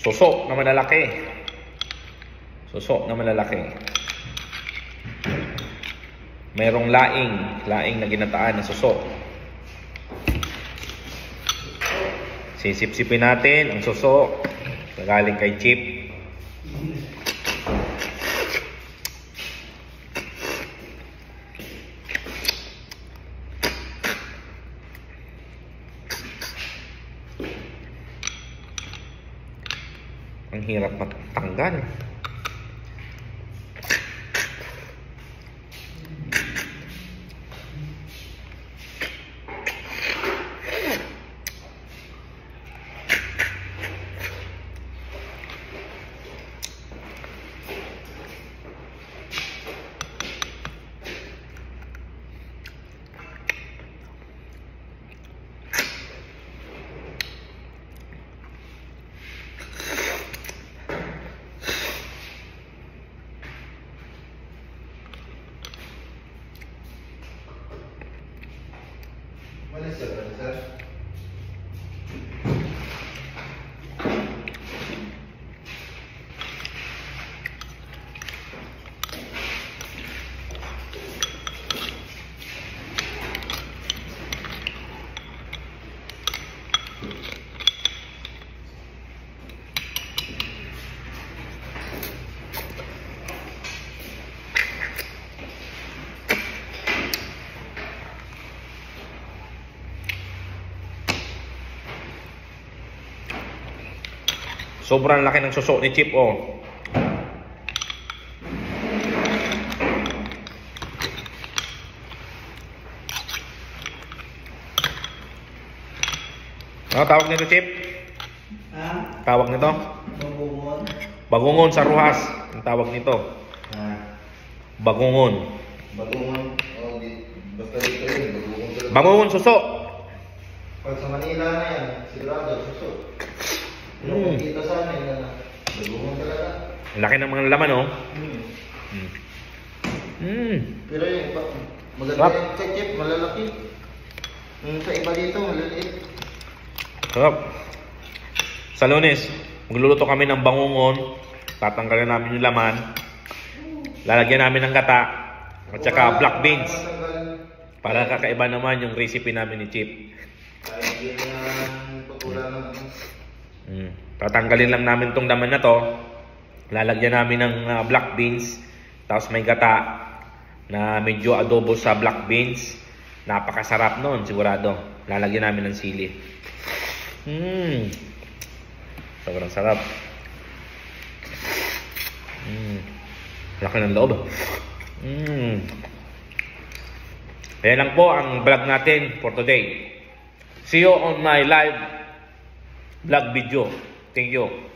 Suso na malalaki. Suso na malalaki. Merong laing na ginataan na suso. Sisip-sipin natin ang suso na galing kay Chip. Ang hirap matanggal. What is it, sir? Sobrang laki ng suso ni Chip, oh. Ano tawag nito, Chip? Ha? Tawag nito? Bagungon? Bagungon sa Ruhas. Ang tawag nito. Ha? Bagungon. Bagungon? O, basta dito yun. Bagungon talaga. Bagungon suso. Pag sa Manila na yan, sigurado, suso. Pero dito sa amin, bagungon talaga. Ang laki ng mga laman, oh. Pero yung maganda Sarap. yung kay Chip, malalaki. Yung sa iba dito, malaliit. Sarap. Sa Lunes, magluluto kami ng bangungon. Tatanggalin namin yung laman. Lalagyan namin ng gata. At saka black beans. Para kakaiba naman yung recipe namin ni Chip. Kahit hindi na patulan ng Tatanggalin lang namin tong laman na to. Lalagyan namin ng black beans. Tapos may gata na medyo adobo sa black beans. Napakasarap nun, sigurado. Lalagyan namin ng sili. Sobrang sarap. Laki ng loob. Ayan lang po ang vlog natin for today. See you on my live vlog video. Thank you.